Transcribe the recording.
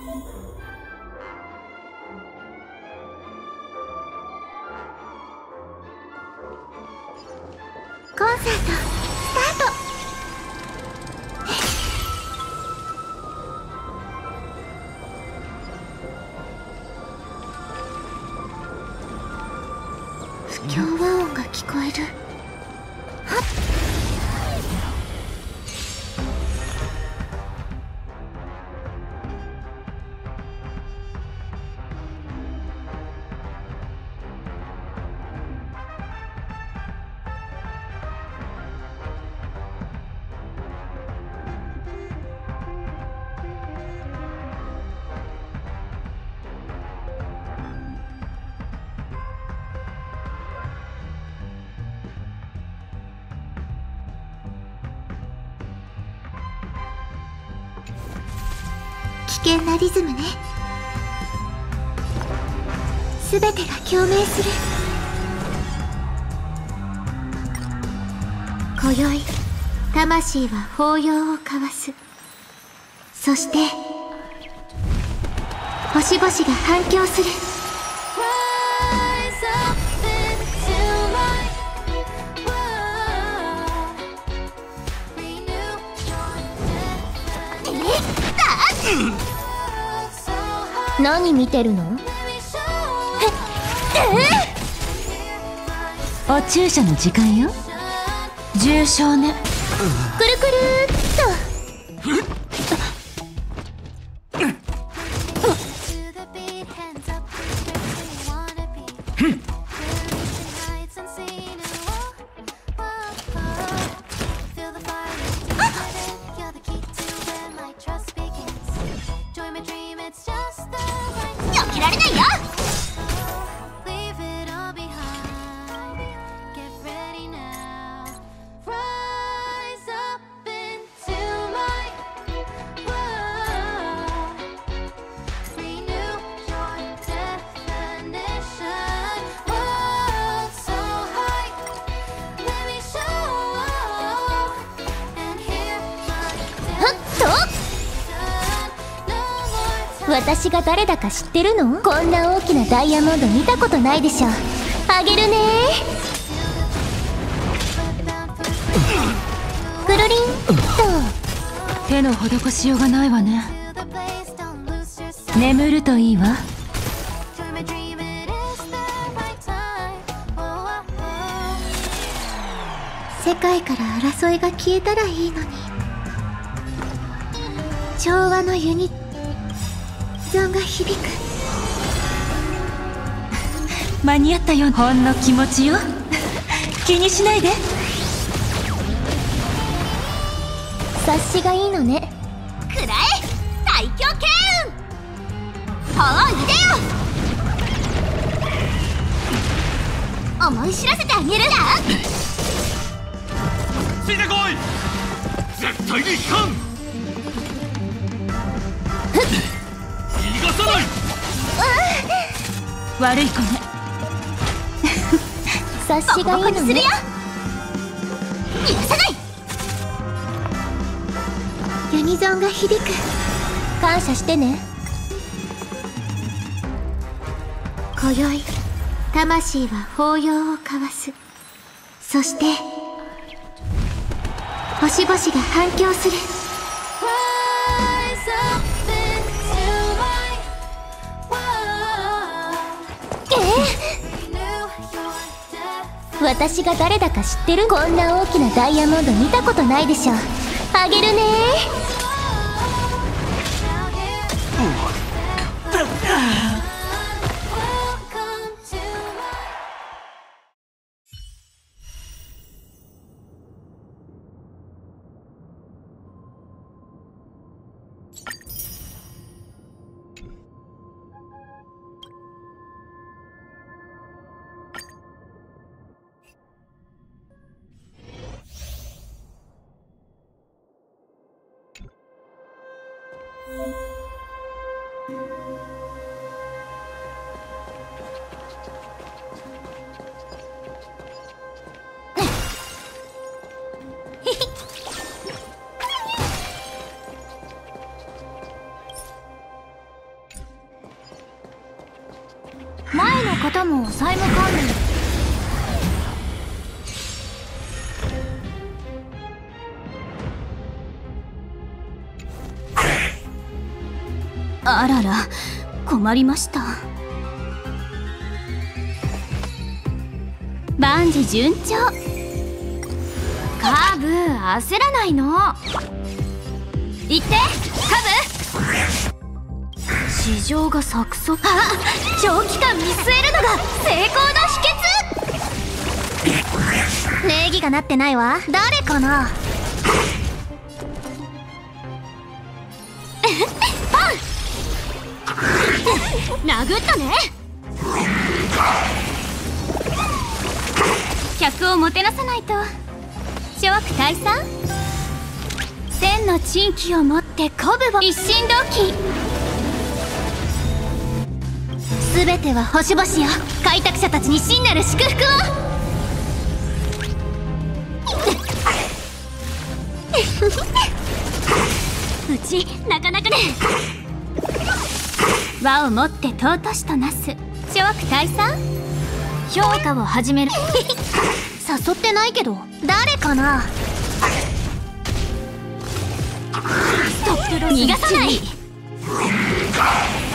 コンサートスタート。不協和音が聞こえる。はっ。危険なリズムね。すべてが共鳴する。今宵魂は抱擁を交わす。そして星々が反響する。何見てるの？ お注射の時間よ。重症ね。 くるくるっと。避けられないよ。私が誰だか知ってるの？こんな大きなダイヤモンド見たことないでしょ。あげるねー。くるりんと。 手の施しようがないわね。眠るといいわ。 世界から争いが消えたらいいのに。調和のユニゾンが響く。 間に合ったよ。ほんの気持ちよ。気にしないで。 察しがいいのね。くらえ最強剣運。おいでよ。思い知らせてあげるな。 ついてこい。絶対に引かん。逃がさない。 悪い子ね。 察しがいいのね。するよ。逃がさない。ユニゾンが響く。感謝してね。今宵魂は抱擁を交わす。そして星々が反響する。私が誰だか知ってる？こんな大きなダイヤモンド見たことないでしょ。あげるね前の方も債務関連。 あらら、困りました。万事順調。 カブ焦らないの。言ってカブ。市場が錯綜。あ、長期間見据えるのが成功の秘訣。礼儀がなってないわ。誰かな。パン殴ったね。 客をもてなさないと。諸悪退散。千の珍奇を持って鼓舞を。一心同期。 全ては星々よ。開拓者たちに真なる祝福を。 うちなかなかね。和をもって尊しとなす。諸悪退散。 評価を始める。誘ってないけど誰かな。 逃がさない。